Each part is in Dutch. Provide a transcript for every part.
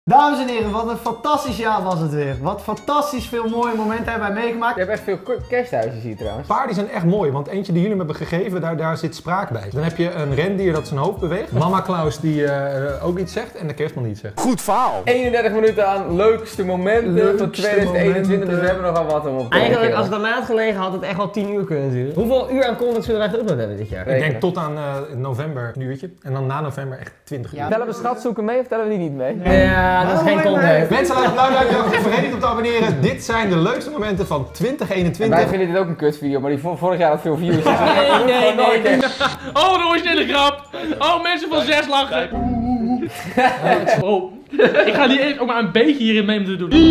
Dames en heren, wat een fantastisch jaar was het weer. Wat fantastisch veel mooie momenten hebben wij meegemaakt. Je hebt echt veel kersthuisjes hier trouwens. Paarden zijn echt mooi, want eentje die jullie me hebben gegeven, daar zit spraak bij. Dan heb je een rendier dat zijn hoofd beweegt. Mama Klaus die ook iets zegt en de kerstman die iets zegt. Goed verhaal. 31 minuten aan leukste momenten van 2021, dus we hebben nogal wat om op te Eigenlijk, als het aan mij had gelegen, had het echt wel 10 uur kunnen duren. Hoeveel uur aan content zullen wij geüpload hebben dit jaar? Ik denk tot aan november een uurtje. En dan na november echt 20 uur. Tellen we schatzoeken mee of tellen we die niet mee? Ja, dat is geen content. Mensen, laat het blauw duimpje achter. Vergeet niet om te abonneren. Dit zijn de leukste momenten van 2021. Wij vinden dit ook een kutvideo, maar die vorig jaar had veel views. Nee. Oh, de originele grap! Oh, mensen van 6 lachen! Oh, ik ga die even ook maar een beetje hierin mee moeten doen.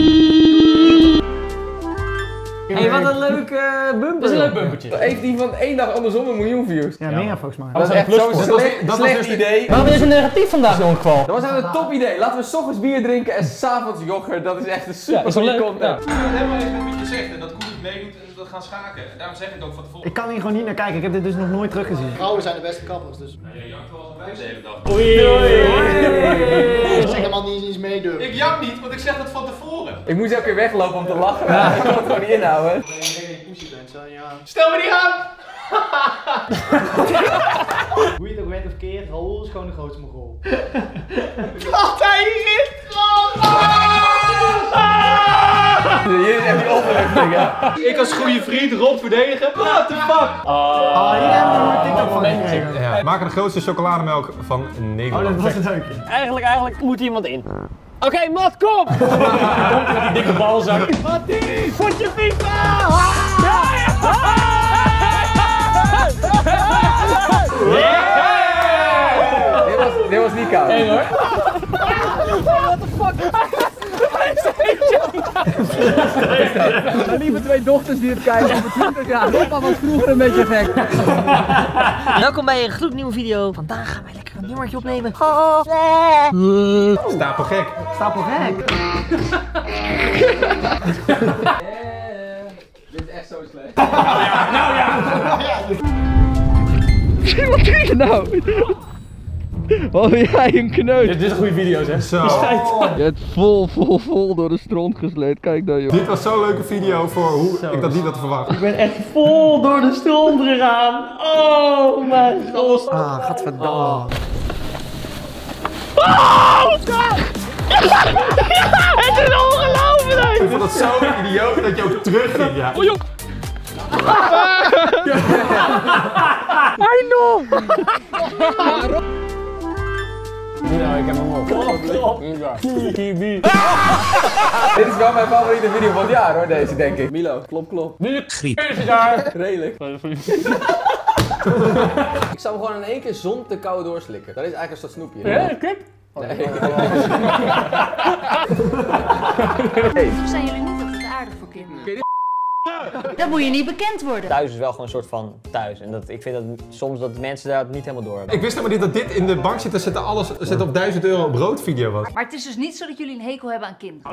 Hey, wat een leuke bumper. Dat is een leuk bumpertje. Heeft die van één dag andersom 1 miljoen views? Ja, meer volgens mij. Dat is echt zo'n slecht idee. Waarom is het negatief vandaag in ieder geval? Dat was echt een top idee. Laten we 's ochtends bier drinken en 's avonds yoghurt. Dat is echt een super goede content. Ik ben het helemaal eens met wat je zegt en dat Koen het meedoet en dat we gaan schaken. En daarom zeg ik ook van tevoren. Ik kan hier gewoon niet naar kijken, ik heb dit dus nog nooit teruggezien. Vrouwen zijn de beste kappers, dus. Je jankt wel als een wijs de hele dag. Zeg helemaal niet eens meedoen. Ik jank niet, want ik zeg dat van tevoren. Ik moest elke keer weglopen om te lachen. Ik kon het gewoon niet inhouden. Stel me niet aan! Hoe je het ook weet of keert, Raoul is gewoon de grootste mogol. Wat hij hierin! Hier is echt die opmerking, ja. Ik als goede vriend Rob verdedigen. What the fuck? Oh, hier hebben we een TikTok van gekregen. Ja, maken de grootste chocolademelk van Oh, Nederland. dat was het leukje. Eigenlijk moet iemand in. Oké, Mat, kom! Komt met die dikke balzak. Mattie, potje FIFA! Dit was niet koud. Nee hoor. Mijn lieve 2 dochters die het kijken over 20 jaar. Papa was vroeger een beetje gek. Welkom bij een gloednieuwe video. Vandaag gaan wij lekker een nummertje opnemen. Stapel gek. Stapel gek. Dit is echt zo slecht. Wat doe je nou? Wat ben jij een kneus? Dit is een goede video, zeg. Zo. Je hebt vol door de stront gesleed. Kijk nou joh. Dit was zo'n leuke video voor hoe ik dat niet had verwacht. Ik ben echt vol door de stront gegaan. Oh mijn god. Ah, gadverdamme. Het is ongelooflijk! Ik vond het zo idioot dat je ook terugging, ja. Oh joh! I know! Ik heb hem op. Dit is wel mijn favoriete video van het jaar hoor, deze denk ik. Milo, klop. Griep. Is daar? Redelijk. Ik zou hem gewoon in één keer zonder te kou doorslikken. Dat is eigenlijk een soort snoepje. Ja, kip? Zijn jullie niet altijd aardig voor kinderen? Dat moet je niet bekend worden. Thuis is wel gewoon een soort van thuis. En ik vind dat soms dat mensen daar niet helemaal door hebben. Ik wist helemaal niet dat dit in de bank zit. Er zit op 1000 euro brood video was. Maar het is dus niet zo dat jullie een hekel hebben aan kinderen.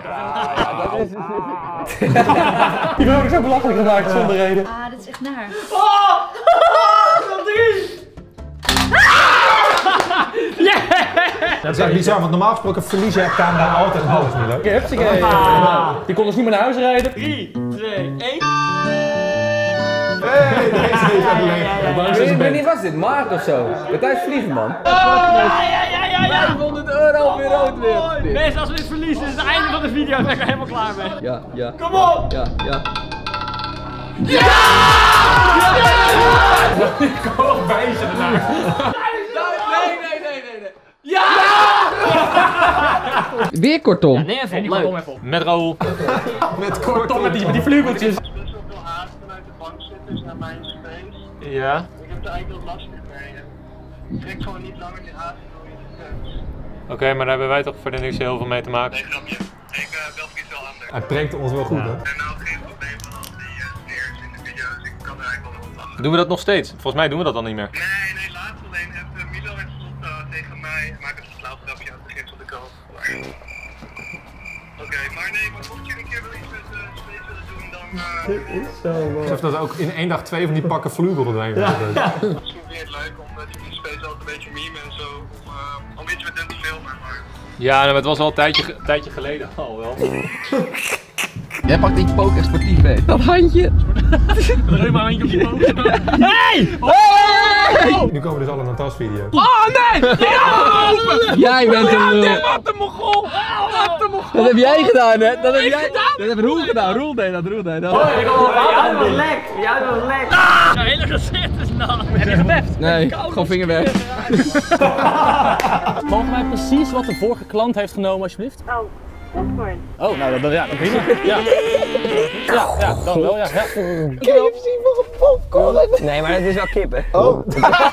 Ik ben ook zo belachelijk gemaakt zonder reden. Ah, dit is echt naar. Dat is echt bizar, want normaal gesproken verliezen je camera altijd alles, Milo. Die kon dus niet meer naar huis rijden. 3, 2, 1. Hey, deze is even leeg. Wanneer was dit? Maart of zo? De tijd vliegen man. Ja. 500 euro weer rood weer. Mensen, als we dit verliezen, is het einde van de video. Daar ben ik er helemaal klaar mee. Ja. Kom op! Ja. Ik kan nog wijzen ernaar. Nee. Ja! Weer kortom. Nee, even Die leuk. komt even op. Met Raoul. Met kort Tom met die vleugeltjes. best wel haast vanuit de bank zitten naar mijn space. Ja. Ik heb er eigenlijk wel lastig mee. Ik trek gewoon niet langer die haast door je Oké, maar daar hebben wij toch verder niks heel veel mee te maken. Nee, grapje. Ik bel iets wel anders. Hij prankt ons wel goed, hè? En nou geen probleem van al die sneers in de video, dus ik kan er eigenlijk wel nog op lachen. Doen we dat nog steeds? Volgens mij doen we dat dan niet meer. Nee, laatst alleen heeft Milo heeft stond tegen mij. Maak een flauw grapje aan het begin van de call. Oké, maar mocht je een keer wel iets met space willen doen, dan... Dit is zo mooi. Alsof dat ook in één dag 2 van die pakken vlugel doorheen hebben. Misschien vind je het leuk om die space altijd een beetje meme en zo. Om iets met hem te filmen, maar... Ja, nou, het was al een tijdje geleden al wel. Jij pakt in je poker sportief, hè? Dat handje. Druk maar handje op je poker. Hey! Nu komen dus alle Natas-video's. Oh nee! Jij bent een lul. Wat een mogol! Wat een mogol! Dat heb jij gedaan, hè? Dat heb jij gedaan? Dat heeft Roel gedaan. Roel deed dat. Jij was lek. Jij was lek. Ja, hele gezicht is nat. Heb je gebeft? Nee, gewoon vinger weg. Mogen wij precies wat de vorige klant heeft genomen, alsjeblieft? Oh, popcorn. Oh, nou, dat prima. Ja. Ja, dan wel, ja. KFC voor een popcorn. Nee, maar het is wel kip, hè? Oh.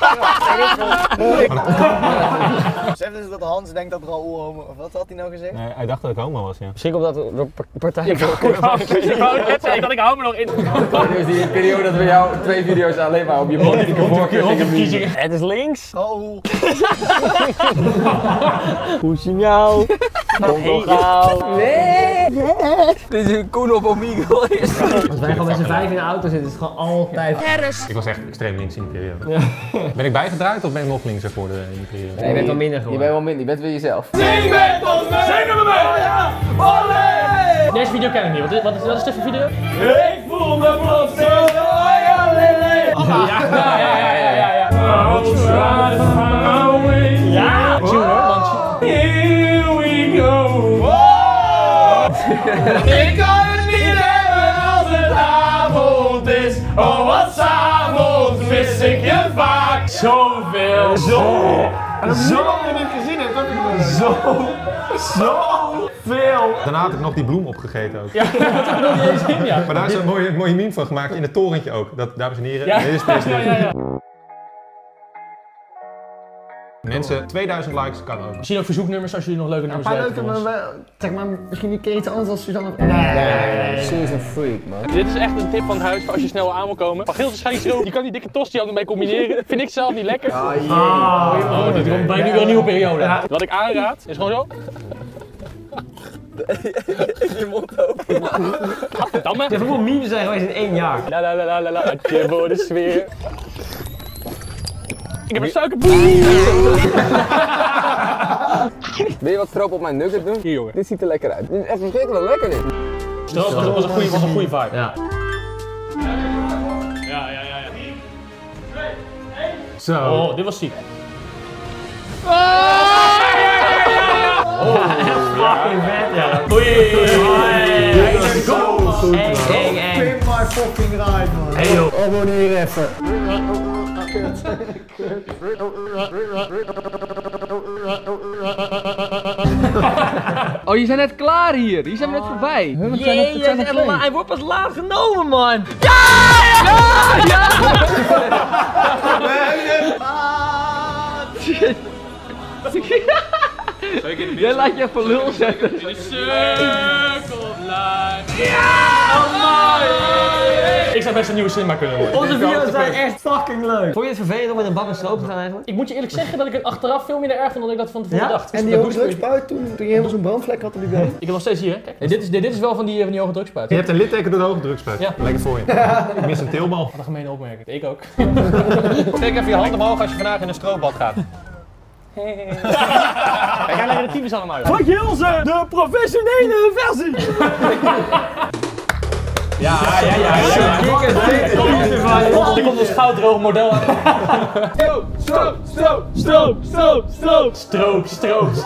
Zeg dus dat Hans denkt dat Raoul homo... Of wat had hij nou gezegd? Nee, hij dacht dat ik homo was, ja. Misschien komt dat door partij. Ik wou net zeggen dat ik hou me nog in. Dus die periode dat we jou 2 video's alleen maar op je politieke voorkeur gingen. Het is links. Raoul. Pushing jou. Nee! Dit is een Koen op Omegle. Als wij gewoon met z'n 5 in de auto zitten, is het gewoon altijd. Ik was echt extreem links in die periode. Ja. Ben ik bijgedraaid of ben ik nog linkser geworden in die periode? Nee, je bent wel minder Je geworden. bent wel minder, je bent weer jezelf. Zing met ons mee! Zingen we mee! Olé! Deze video ken ik niet. Wat is dit voor video? Ik voel me plots zo lele. Ja. Ja! Tune hoor, want... Here we go. Ik kan het niet hebben als het avond is. Oh, wat 's avonds mis ik je vaak. Zoveel. Zo je niet gezien hebt, heb ik zoveel. Daarna had ik nog die bloem opgegeten ook. Ja, dat heb ik nog niet eens in, ja. Maar daar is een mooie meme van gemaakt in het torentje ook. Dat, dames en heren, dit is presenteren. Mensen, 2000 likes kan ook. Misschien ook verzoeknummers als jullie nog leuke nummers Een paar weten leuke, voor ons. zeg maar, misschien een keer iets anders als Suzanne. Ze is een freak, man. Dit is echt een tip van het huis voor als je snel aan wil komen. Van Gilse schijnstroop, je kan die dikke tosti ook ermee combineren. Vind ik zelf niet lekker. Oh, dit komt bij nu weer een nieuwe periode. Ja. Wat ik aanraad, is gewoon zo. Je mond open. Gadverdamme. Er hoeveel memes zijn geweest in 1 jaar. La la la la la la, hartje voor de sfeer. Ik heb een suikerboer. Wil je wat stroop op mijn nugget doen? Hier, jongen. Dit ziet er lekker uit. Dit is echt verschrikkelijk lekker dit. Stroop was een goede vibe. Ja. Ja. Zo. Oh, dit was ziek. Fucking vet, ja. Pimp my fucking ride, man. Hey joh. Abonneer even. Oh, je zijn net klaar hier. Hier zijn we net voorbij. Hij wordt pas laat genomen, man. Jij laat je even lul zetten. In de circle of life. Ik zou best een nieuwe cinema kunnen worden. Onze video's zijn echt fucking leuk. Vond je het vervelend om met een bak en stroop te gaan eigenlijk? Ik moet je eerlijk zeggen dat ik het achteraf veel minder erg vond dan ik dat van tevoren dacht. En die hoge drukspuit toen je helemaal zo'n brandvlek had op die been? Ik heb nog steeds hier, hè? Kijk, dit is wel van die hoge drukspuit. Je hebt een litteken door de hoge drukspuit. Ja. Lekker voor je. Ik mis een teelbal. Wat een gemene opmerking. Ik ook. Steek even je hand omhoog als je vandaag in een stroopbad gaat. Kijk, hij leggen de types allemaal uit. Van Gilse, de professionele versie! Ja. Er komt ons gouddroog model aan. Stroop.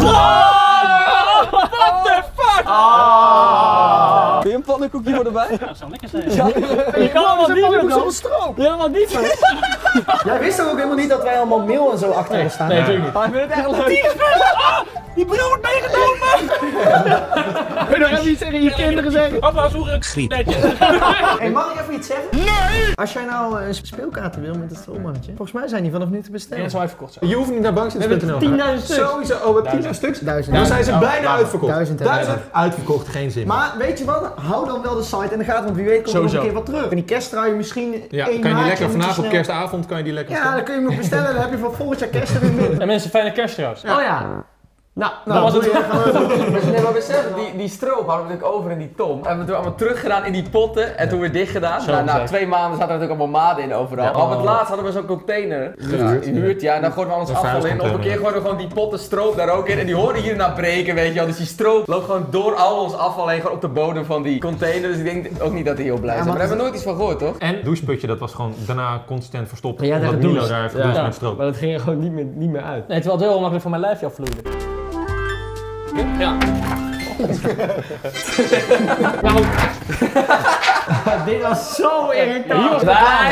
What the fuck? Wil je een pannenkoekje voor erbij? Dat zou lekker zijn. Je kan allemaal niet meer dan. stroop. Helemaal niet meer. Jij wist toch ook helemaal niet dat wij allemaal mail en zo achter hebben staan? Nee, natuurlijk niet. Ik vind het echt leuk. Die bril wordt meegenomen! Kun je nog even iets tegen je kinderen zeggen? Papa was vroeger netjes. Hey, mag ik even iets zeggen? Nee! Als jij nou speelkaarten wil met het stroommannetje, volgens mij zijn die vanaf nu te En bestellen. dat zou uitverkocht zijn. Je hoeft niet naar bankzitters.nl. 10.000 stuks. Sowieso, oh wat 10.000 stuks? 1000. Dan zijn ze bijna uitverkocht. 1000. Uitverkocht, geen zin meer. Maar weet je wat? Hou dan wel de site in de gaten, want wie weet komt er nog een keer wat terug. En die kersttrui misschien Ja, 1 kan je die maandje lekker moet vandaag op snel- kerstavond kan je die lekker Ja, dan kun je hem nog bestellen, dan heb je van volgend jaar kerst er weer midden. En mensen, fijne kerst trouwens. Oh ja. Nou, was het. We zijn er maar besef, die stroop hadden we natuurlijk over in die ton. En we toen allemaal teruggedaan in die potten en toen weer dicht gedaan. Nou, na 2 maanden zaten er natuurlijk allemaal maden in overal. Maar op het laatst hadden we zo'n container gehuurd, ja. En dan gooiden we alles afval in. Op een keer gooiden we gewoon die potten stroop daar ook in. En die hoorden hierna breken, weet je wel. Dus die stroop loopt gewoon door al ons afval heen, gewoon op de bodem van die container. Dus ik denk ook niet dat hij heel blij is. Maar daar hebben we nooit iets van gehoord, toch? En het doucheputje, dat was gewoon daarna constant verstopt. Ja, omdat Milo daar heeft gedoucht met stroop. Maar dat ging er gewoon niet meer uit. Nee, terwijl het heel makkelijk van mijn lijfje afvloeide. Ja. Nou, dit was zo irritant. Hier was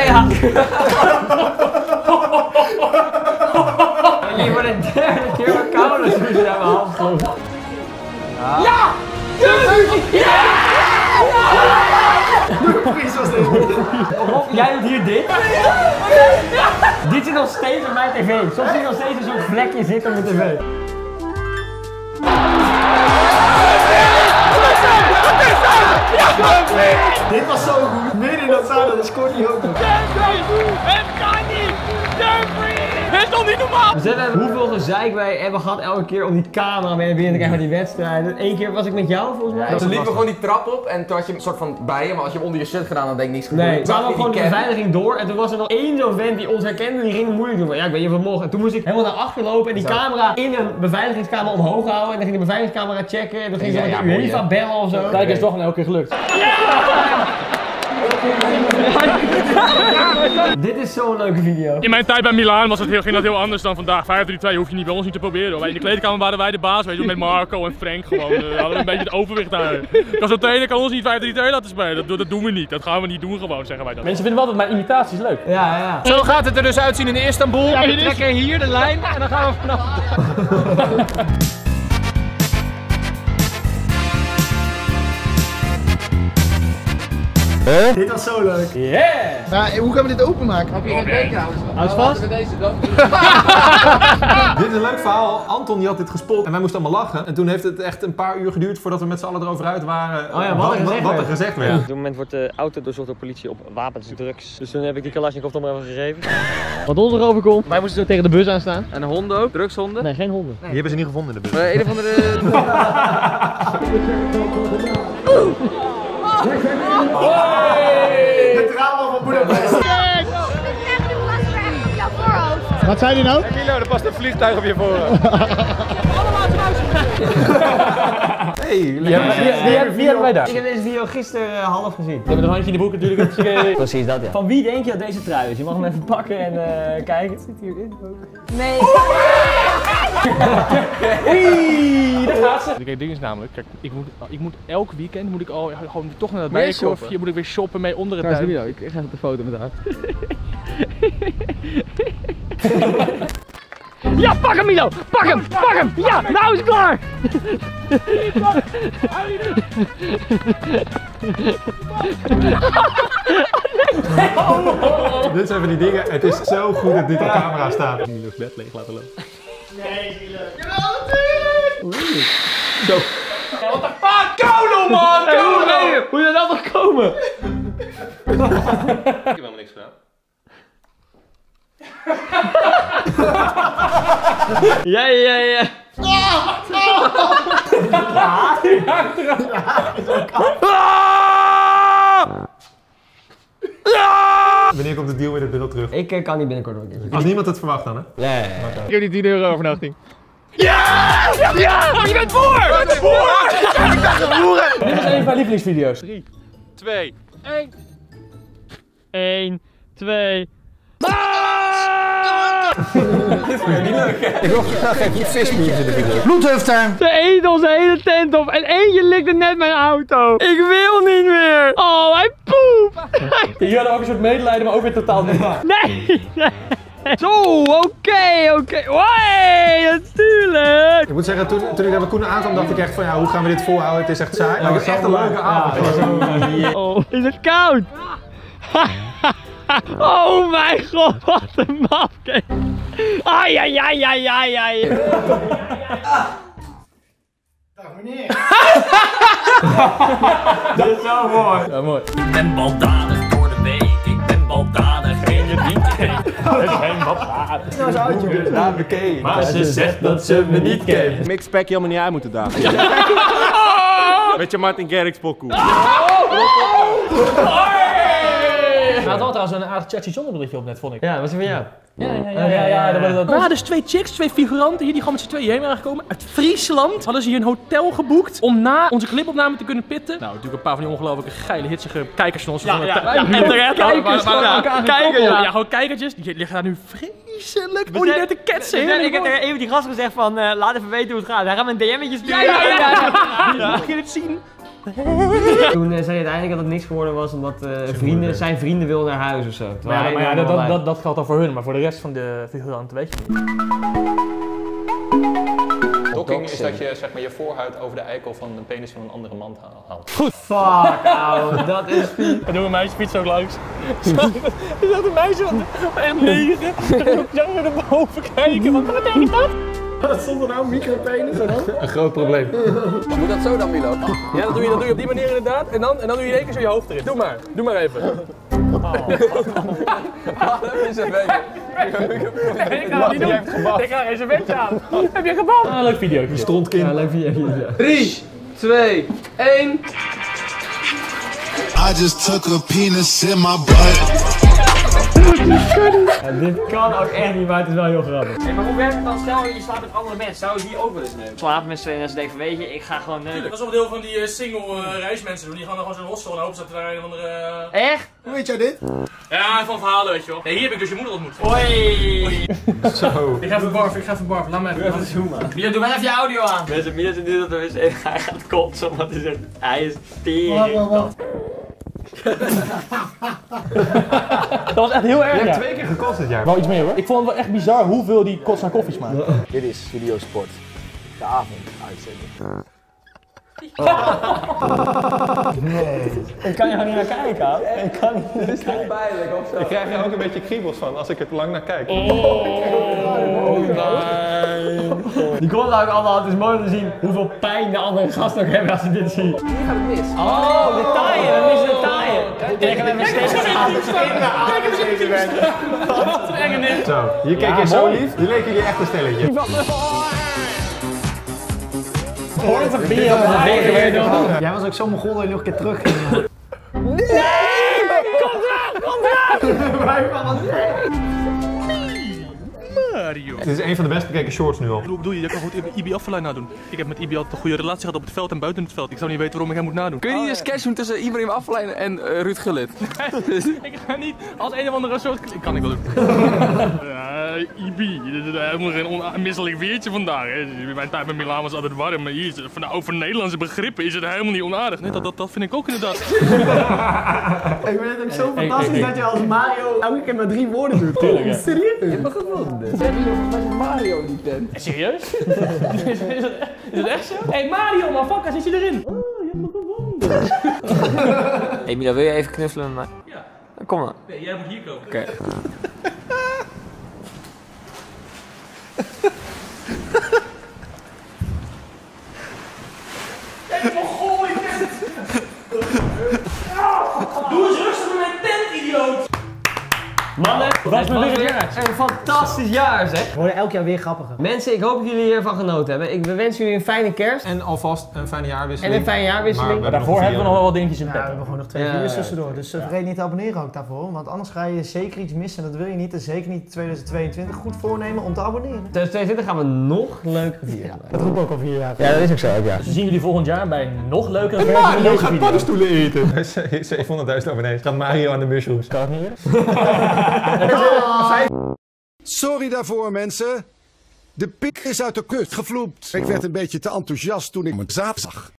Hier voor de 3e keer mijn koude smoes naar mijn hand sloeg. Ja! Rob, jij doet hier dit? Dit zit nog steeds op mijn tv. Soms zie je nog steeds zo'n vlekje zitten op mijn tv. Dit was zo goed. Midden in dat zadel, dat scoort hij ook nog. Het kan niet! Het is toch niet normaal? We hebben hoeveel gezeik wij hebben gehad elke keer om die camera mee binnen te krijgen met die wedstrijden. Eén keer was ik met jou volgens mij. Toen liepen we gewoon die trap op en toen had je een soort van bij je, maar als je hem onder je shirt gedaan dan denk ik niks gebeurd. Nee, toen hadden we gewoon de beveiliging door en toen was er nog één zo'n vent die ons herkende, die ging moeilijk doen. Ja, ik weet niet of het mocht. En toen moest ik helemaal naar achter lopen en die camera in een beveiligingskamer omhoog houden. En dan ging de beveiligingscamera checken en dan ging ze met de UEFA bellen of zo. Kijk, is toch een elke keer gelukt. Dit is zo'n leuke video. In mijn tijd bij Milaan ging dat heel anders dan vandaag. 5-3-2 hoef je niet bij ons niet te proberen. In de kleedkamer waren wij de baas, weet je, met Marco en Frank gewoon. Hadden we een beetje het overwicht daar. Als zo'n trainer kan ons niet 5-3-2 laten spelen. Dat doen we niet. Dat gaan we niet doen gewoon, zeggen wij dan. Mensen vinden wel dat mijn imitaties leuk. Ja. Zo gaat het er dus uitzien in Istanbul. Ja, we trekken hier de lijn en dan gaan we vanaf. Dit was zo leuk. Yeah! Maar hoe gaan we dit openmaken? Heb je een week trouwens? Houd vast. Met deze dan. Dit is een leuk verhaal. Anton die had dit gespot en wij moesten allemaal lachen. En toen heeft het echt een paar uur geduurd voordat we met z'n allen erover uit waren. Oh ja, wat er gezegd werd. Op dit moment wordt de auto doorzocht door politie op wapens en drugs. Dus toen heb ik die Kalashnikov toch maar even gegeven. Wat ons erover komt. Wij moesten zo tegen de bus aan staan. En honden ook? Drugshonden? Nee, geen honden. Die hebben ze niet gevonden in de bus. Een of andere... Het drama van Boedapest. Wat zei hij nou? Milo, er past een vliegtuig op je voorhoofd. Wie hebben wij daar? Ik heb deze video gisteren half gezien. We hebben een handje in de boek natuurlijk. Precies dat, ja. Van wie denk je dat deze trui is? Je mag hem even pakken en kijken. Het zit hierin ook. Nee. Oei, daar gaat ze. Kijk, ding is namelijk, kijk, ik moet elk weekend moet ik al gewoon toch naar dat bijenkorfje. Hier moet ik weer shoppen mee onder het tuin. Ik ga even de foto met haar. Ja, pak hem Milo! Pak hem! Pak hem! Ja, nou is het klaar! Dit zijn van die dingen, het is zo goed dat dit op camera staat. Milo's bed leeg laten lopen. Nee, is niet leuk. Jawel, natuurlijk! Zo. Ja, wat de fuck? Kolo, man! Kolo! Hoe je dat nog komen? Ik heb helemaal niks gedaan. Ja. Wanneer komt de deal in het beeld terug? Ik kan niet binnenkort nog een keer. Als niemand het verwacht dan, hè? Nee. Ik heb die 10 euro overnachting. Ja! Ja! Je bent voor! Ik ben voor! Ik ben geboren! Dit is een van mijn lievelingsvideo's. 3, 2, 1. 1, 2. Dit vind ik niet leuk. Ik wil graag geen vismemes in de video. Bloedhufter! Ze eten onze hele tent op en eentje likte net mijn auto. Ik wil niet meer. Oh, hij poept. Hier hadden we ook een soort medelijden, maar ook weer totaal niet. Nee. Zo, oké. Hoi, natuurlijk. Ik moet zeggen, toen ik daar bij Koen aankwam, dacht ik echt van ja, hoe gaan we dit volhouden? Het is echt saai. Maar het is echt een leuke avond. Oh, is het koud? Oh mijn god, wat een mafke. Ai. Dag meneer. Dat is zo mooi. Ja, mooi. Ik ben baldadig door de week. Ik ben baldadig en je dient geen. Het is geen baldadig. Nou, zo'n uitje dus. Ja, bekend. Maar ze zegt dat ze me niet kent. Mixpack helemaal niet uit moeten dagen. Met je Martin Garrix pokoe. Hij had wel trouwens een aardig Chelsea zonnebrilletje op net, vond ik. Ja, was hij van jou? Ja. We hadden dus 2 chicks, 2 figuranten hier die gewoon met z'n tweeën heen waren gekomen. Uit Friesland hadden ze hier een hotel geboekt om na onze clipopname te kunnen pitten. Nou, natuurlijk een paar van die ongelooflijke geile, hitsige kijkers van ons. Ja, gewoon kijkertjes. Die liggen daar nu vreselijk. Die net te ketsen. Ik heb tegen even die gast gezegd van, laat even weten hoe het gaat. Hij gaat me een DM'tje sturen. Mag je het zien? Toen zei hij uiteindelijk dat het niks geworden was omdat zijn vrienden wilden naar huis of zo. Maar dat geldt dan voor hun, maar voor de rest van de figuranten weet je niet. Docking is dat je zeg maar je voorhuid over de eikel van de penis van een andere man haalt. Goed. Fuck, ouwe, dat is vies. En doen een meisje fiets ook langs. Je zegt een meisje van echt 9. Zo naar boven kijken, wat betekent dat? Wat stond er nou? Micropenis en dan? Een groot probleem. Moet dat zo dan, Milo? Ja, dat doe je op die manier inderdaad. En dan doe je in één keer zo je hoofd erin. Doe maar even. Dat is een beetje. Ik ga het niet doen. Ik ga geen servetje aan. Heb je geband? Leuk video. Die strontkind. Ja, leuk video. 3, 2, 1. I just took a penis in my butt. Ja, dit kan ook echt niet, maar het is wel heel grappig. Hey, maar hoe werkt het dan? Stel je slaapt met andere mensen, zou je die ook wel eens nemen? Slapen met z'n tweeën en ze denken van, weet je, ik ga gewoon neuken. Dat is wel een deel van die single reismensen doen. Die gaan dan gewoon zo'n hostel en hopen dat er daar een of andere... Echt? Hoe weet jij dit? Ja, van verhalen weet je wel. Nee, hier heb ik dus je moeder ontmoet. Hoi! Zo. Ik ga even barven, laat me even zoomen. Mia, doe wel even je audio aan. Mensen, Mia zit nu dat er is hij gaat kotsen, omdat hij zegt, hij is tering. Dat was echt heel erg. Je hebt 2 keer gekotst dit jaar. Wel iets meer hoor. Ik vond het wel echt bizar hoeveel die kots naar koffie smaakt. Dit is Videosport. De avonduitzending. Ik kan je gewoon niet naar kijken, ik kan niet. Dit is niet pijnlijk of zo. Ik krijg er ook een beetje kriebels van als ik er te lang naar kijk. Die komt ook allemaal, het is mooi om te zien hoeveel pijn de andere gasten ook hebben als ze dit zien. Hier gaat het mis. Oh, de taaien, we missen de taaien. Kijk, we steeds Wat een enge net. Zo, hier keek je zo lief. Hier leken jullie echt een stelletje. Hoort het bier op de wegen. Jij was ook zo mongool dat je nog een keer terug ging. Nee! Kom terug! Wij van Mario. Dit is een van de best bekeken shorts nu al. Hoe bedoel je? Je kan goed IB afvallei nadoen. Ik heb met IB altijd een goede relatie gehad op het veld en buiten het veld. Ik zou niet weten waarom ik hem moet nadoen. Kun je niet een sketch doen tussen Ibrahim Afellijn en Ruud Gullit? Ik ga niet als een of andere soort... Kan ik wel doen. IB, dit is helemaal geen onmisselijk weertje vandaag. Mijn tijd met Milaan was altijd warm, maar hier over Nederlandse begrippen is het helemaal niet onaardig. Nee, dat vind ik ook inderdaad. Ik vind het ook zo fantastisch dat je als Mario elke keer maar 3 woorden doet. Tuurlijk, serieus? Je hebt me gevonden. Volgens mij is Mario die tent. Serieus? Is het echt zo? Hey Mario, maar fuck, zit je erin? Oh, je hebt me gevonden. Hey Mila, wil je even knuffelen met mij? Ja. Kom maar. Nee, jij moet hier komen. Oké. Doe eens rustig met mijn tent, idioot! Mannen, was me weer het jaar. Een fantastisch jaar zeg. We worden elk jaar weer grappiger. Mensen, ik hoop dat jullie hiervan genoten hebben. We wensen jullie een fijne kerst. En alvast een fijne jaarwisseling. En een fijne jaarwisseling. Maar daarvoor hebben we nog wel wat dingetjes in Ja, we pet. hebben gewoon nog 2 Ja, video's ja. tussendoor. Dus vergeet niet te abonneren ook daarvoor. Want anders ga je zeker iets missen. En dat wil je niet. En zeker niet 2022. Goed voornemen om te abonneren. 2022 gaan we nog leuke video's maken. Dat roept ook al 4 jaar. Ja, dat is ook zo ook, ja. Dus we zien jullie volgend jaar bij een nog leukere versie van Mario deze gaat video. paddenstoelen eten. 700.000 abonnees. Gaat Mario aan de mushrooms. Kan het niet weer? Sorry daarvoor, mensen. De pik is uit de kut gevloept. Ik werd een beetje te enthousiast toen ik mijn zaad zag.